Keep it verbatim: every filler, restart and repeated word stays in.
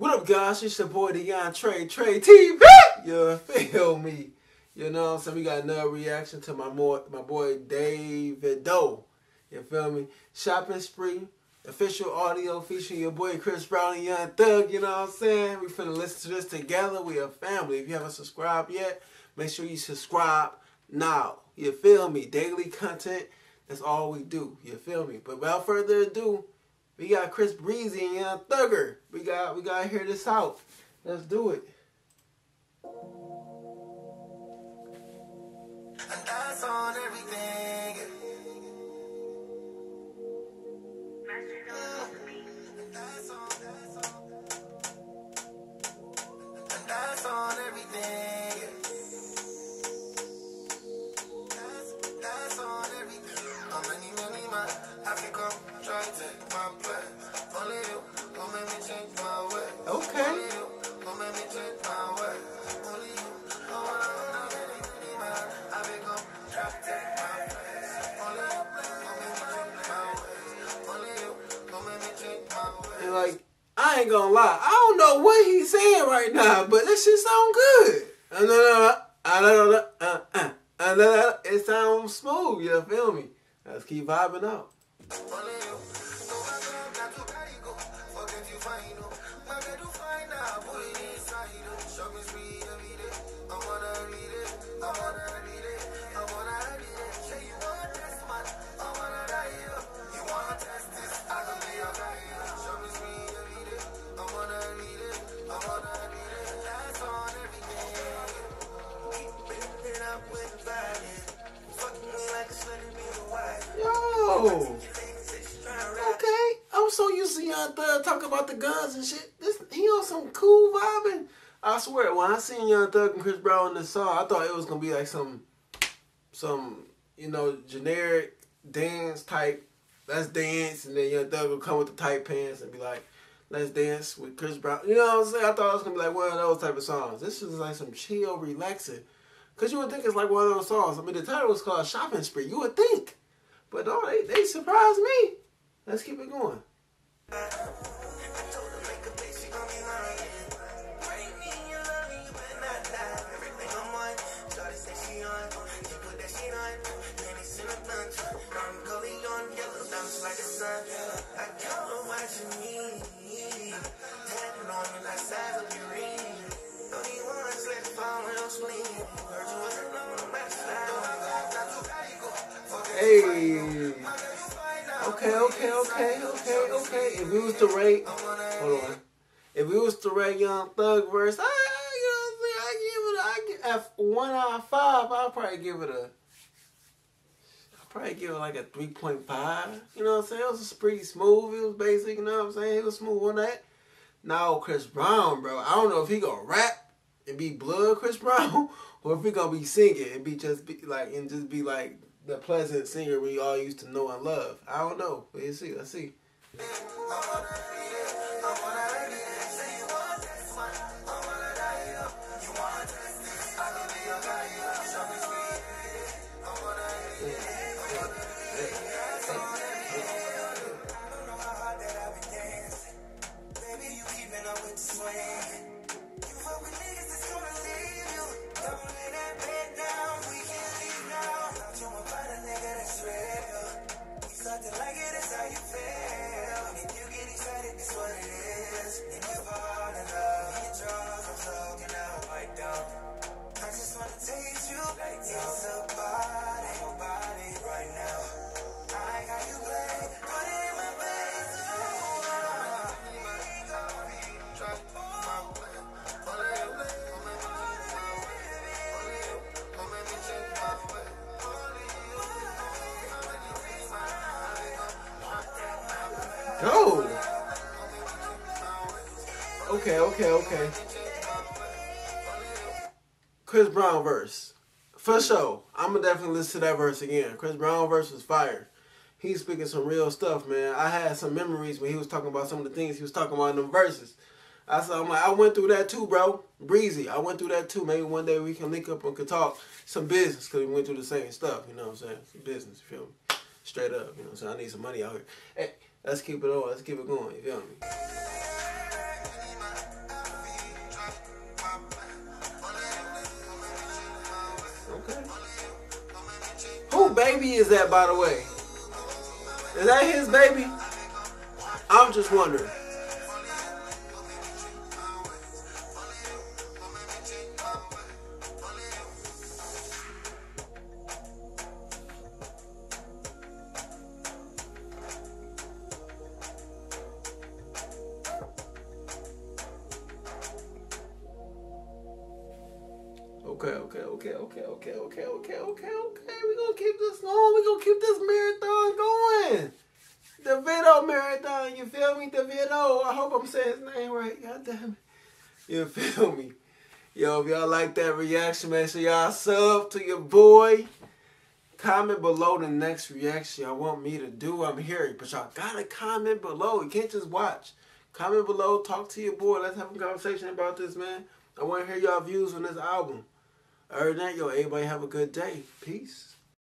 What up, guys? It's your boy, Deon Trey, Trey T V. You feel me? You know what I'm saying? We got another reaction to my, more, my boy, Davido. You feel me? Shopping Spree. Official audio featuring your boy, Chris Brown and Young Thug. You know what I'm saying? We finna listen to this together. We a family. If you haven't subscribed yet, make sure you subscribe now. You feel me? Daily content. That's all we do. You feel me? But without further ado, we got Chris Breezy and Young Thugger. We got we gotta hear this out. Let's do it. And that's on everything. And that's on, that's on. And that's on everything. That's, that's on everything. How many, many man have you come try to take my place? Only you gon' make me change my way. Okay. Only you gon' make me change my way. Only you. I wanna know many, many man have you come try to take my place? Only you gon' make me change my way. Only you gon' make me change my way. And like, I ain't gonna lie, I don't know what he's saying right now, but this shit sound good. It sounds smooth, you feel me? Let's keep vibing out. Yo, okay. I'm so used to Young Thug talking about the guns and shit. This he on some cool vibing. I swear, when I seen Young Thug and Chris Brown in this song, I thought it was gonna be like some, some you know, generic dance type. Let's dance, and then Young Thug will come with the tight pants and be like, let's dance with Chris Brown. You know what I'm saying? I thought it was gonna be like one of those type of songs. This is like some chill, relaxing. Cause you would think it's like one of those songs. I mean, the title was called Shopping Spree. You would think. But no, they, they surprised me. Let's keep it going. Hey, okay, okay, okay, okay, okay. If we was to rate, hold on. If we was to rate Young Thug verse, I, you know what I'm saying? I give it, I give at one out of five. I'll probably give it a, I'll probably give it like a three point five. You know what I'm saying? It was pretty smooth. It was basic. You know what I'm saying? It was smooth on that. Now Chris Brown, bro, I don't know if he gonna rap and be blood Chris Brown, or if he gonna be singing and be just be like and just be like the pleasant singer we all used to know and love. I don't know. Let's see. Let's see. Go. Okay, okay, okay. Chris Brown verse. For sure. I'm going to definitely listen to that verse again. Chris Brown verse was fire. He's speaking some real stuff, man. I had some memories when he was talking about some of the things he was talking about in them verses. I said, I'm like, I went through that too, bro. Breezy, I went through that too. Maybe one day we can link up and could talk some business because we went through the same stuff, you know what I'm saying? Some business, you feel me? Straight up, you know what I'm saying? I need some money out here. Hey, let's keep it on. Let's keep it going, you feel me? baby is at, by the way? Is that his baby? I'm just wondering. Okay, okay, okay, okay, okay, okay, okay, okay, okay. We're gonna keep this going. We're gonna keep this marathon going. The Vito marathon, you feel me? The Vito. I hope I'm saying his name right. God damn it. You feel me? Yo, if y'all like that reaction, make sure y'all sub to your boy. Comment below the next reaction y'all want me to do. I'm here. But y'all gotta comment below. You can't just watch. Comment below. Talk to your boy. Let's have a conversation about this, man. I want to hear y'all views on this album. Other than that, yo, everybody have a good day. Peace.